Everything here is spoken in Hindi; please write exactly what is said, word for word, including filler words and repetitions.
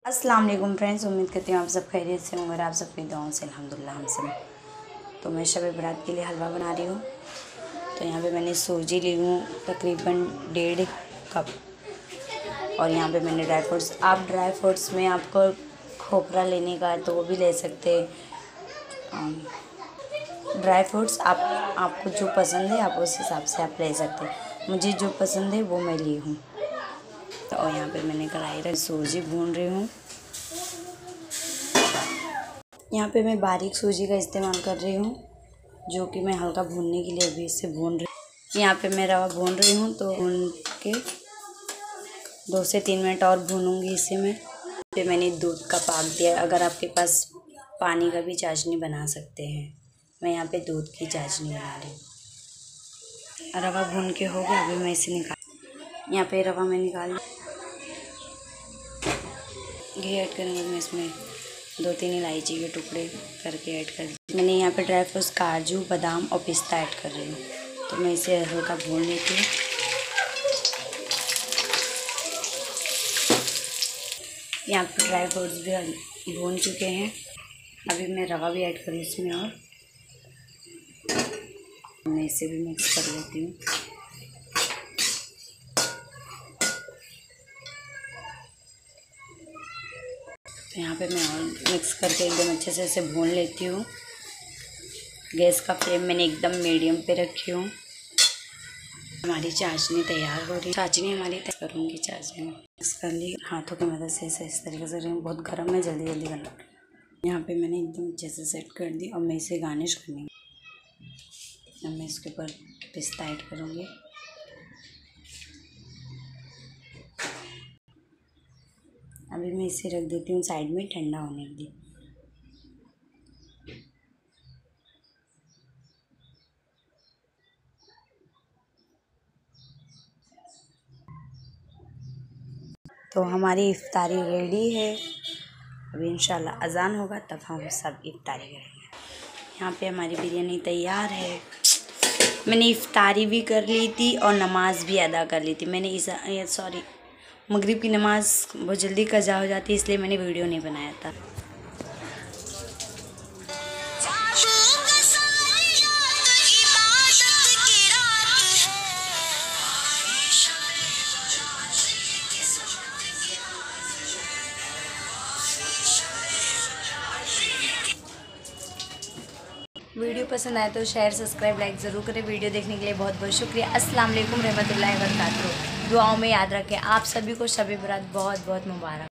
अस्सलाम वालेकुम फ्रेंड्स, उम्मीद करती हूँ आप सब खैरियत से होंगे और आप सबकी दुआओं से अल्हम्दुलिल्लाह हम सब। तो मैं शब बरात के लिए हलवा बना रही हूँ। तो यहाँ पे मैंने सूजी ली हूँ तकरीबन डेढ़ कप, और यहाँ पे मैंने ड्राई फ्रूट्स, आप ड्राई फ्रूट्स में आपको खोपरा लेने का है तो वो भी ले सकते हैं। ड्राई फ्रूट्स आप आपको जो पसंद है आप उस हिसाब से आप ले सकते हैं। मुझे जो पसंद है वो मैं ली हूँ। तो और यहाँ पे मैंने कढ़ाई रख सूजी भून रही हूँ। यहाँ पे मैं बारीक सूजी का इस्तेमाल कर रही हूँ, जो कि मैं हल्का भूनने के लिए अभी इसे भून रही हूँ। यहाँ पे मैं रवा भून रही हूँ, तो भून के दो से तीन मिनट और भूनूंगी इसे मैं। पे मैंने दूध का पाक दिया, अगर आपके पास पानी का भी चाशनी बना सकते हैं। मैं यहाँ पे दूध की चाशनी बना रही हूँ। रवा भून के हो गया, अभी मैं इसे निकाल, यहाँ पे रवा मैं निकाल घी ऐड करेंगे। मैं इसमें दो तीन इलायची के टुकड़े करके ऐड कर दी। मैंने यहाँ पे ड्राई फ्रूट्स काजू बादाम और पिस्ता ऐड कर रही हूँ। तो मैं इसे हल्का भून लेती हूँ। यहाँ पे ड्राई फ्रूट्स भी भून चुके हैं। अभी मैं रवा भी ऐड करूँ इसमें, और मैं इसे भी मिक्स कर लेती हूँ। तो यहाँ पे मैं और मिक्स करके एकदम अच्छे से इसे भून लेती हूँ। गैस का फ्लेम मैंने एकदम मीडियम पे रखी हूँ। हमारी चाशनी तैयार हो रही है। चाशनी हमारी तैयार करूँगी, चाशनी मिक्स कर ली हाथों की मदद से इसे इस तरीके से। बहुत गर्म है, जल्दी जल्दी करना। यहाँ पे मैंने एकदम अच्छे से सेट कर दी, और मैं इसे गार्निश करनी। अब मैं इसके ऊपर पिस्ता ऐड करूँगी। अभी मैं इसे रख देती हूँ साइड में ठंडा होने के लिए। तो हमारी इफ्तारी रेडी है। अभी इंशाल्लाह अज़ान होगा तब हम सब इफ्तारी करेंगे। यहाँ पे हमारी बिरयानी तैयार है। मैंने इफ्तारी भी कर ली थी और नमाज़ भी अदा कर ली थी। मैंने इस सॉरी मगरिब की नमाज़ बहुत जल्दी कज़ा हो जाती है, इसलिए मैंने वीडियो नहीं बनाया था। वीडियो पसंद आए तो शेयर सब्सक्राइब लाइक ज़रूर करें। वीडियो देखने के लिए बहुत बहुत शुक्रिया। अस्सलाम वालेकुम रहमतुल्लाहि व बरकातहू। दुआओं में याद रखें। आप सभी को शब बरात बहुत बहुत मुबारक।